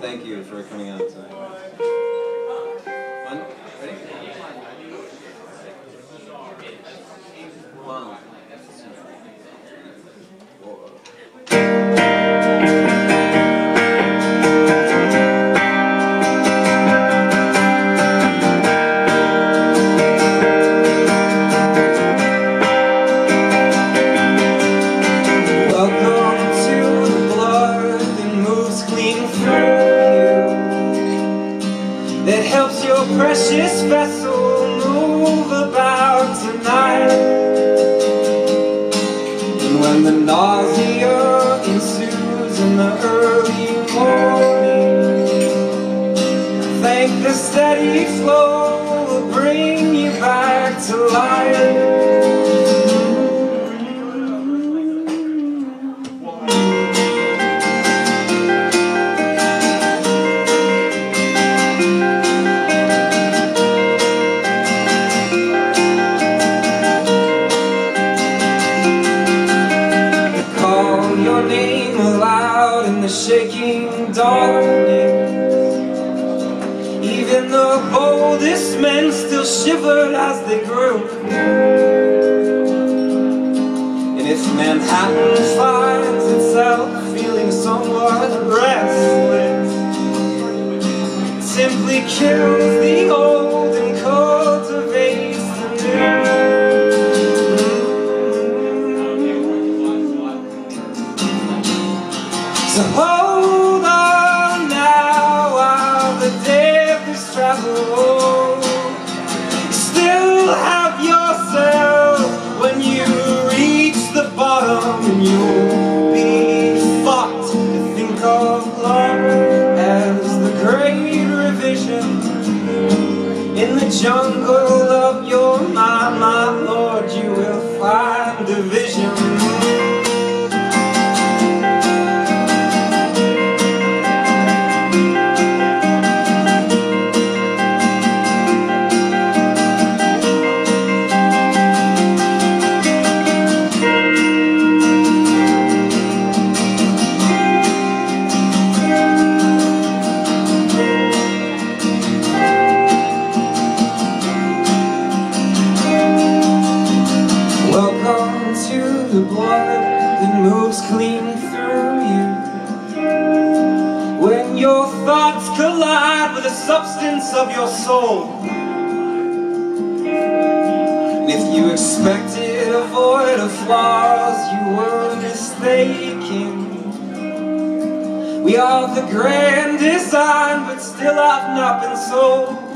thank you for coming out tonight. One, ready? One. That helps your precious vessel move about tonight. And when the nausea ensues in the early morning, thank the steady flow will bring you back to life. Your name aloud in the shaking darkness. Even the boldest men still shivered as they grew. And if Manhattan finds itself feeling somewhat restless, it simply kills the old and cultivates the new. So hold on now while the depth is traveled. You still have yourself when you reach the bottom, and you'll be fought to think of love as the great revision. In the jungle of your mind, my Lord, you will find division. Welcome to the blood that moves clean through you. When your thoughts collide with the substance of your soul, and if you expected a void of flaws, you were mistaken. We are the grand design, but still have not been sold.